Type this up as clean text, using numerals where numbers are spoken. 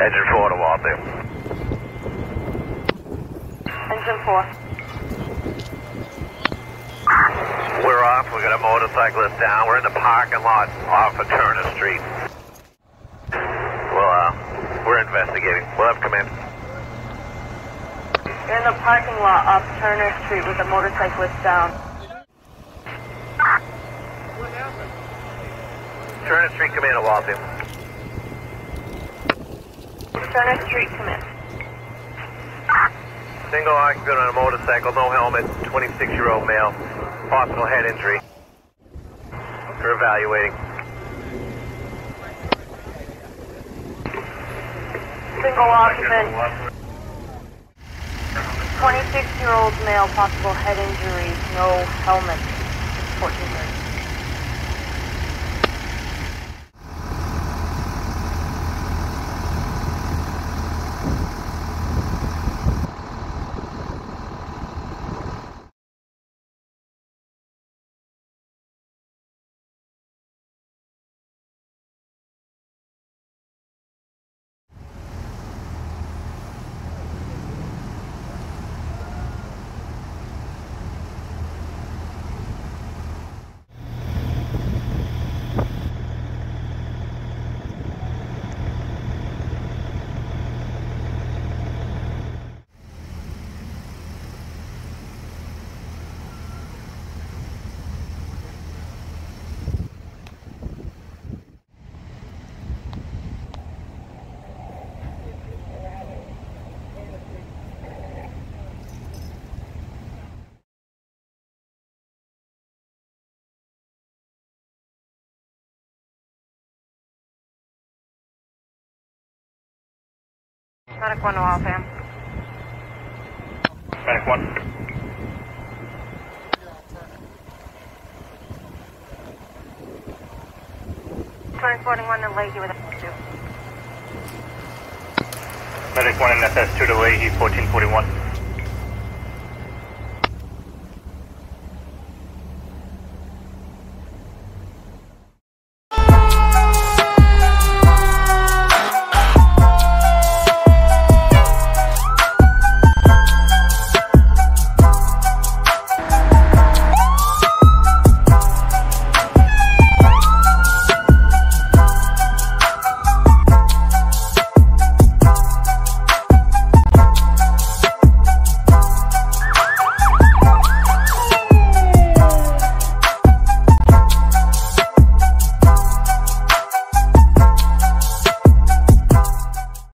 Engine 4 to Waltham. Engine 4. We're off. We got a motorcyclist down. We're in the parking lot off of Turner Street. We're investigating. We'll have come in. You're in the parking lot off Turner Street with a motorcyclist down. What happened? Turner Street, come in at Waltham. Turner Street, come in. Single occupant on a motorcycle, no helmet, 26-year-old male. Possible head injury. We're evaluating. Single occupant. 26-year-old male, possible head injury, no helmet. 1430. Medic 1 to Waltham. Medic 1. Transporting 1 to Leahy with SS2. Medic 1 in SS2 to Leahy, 1441.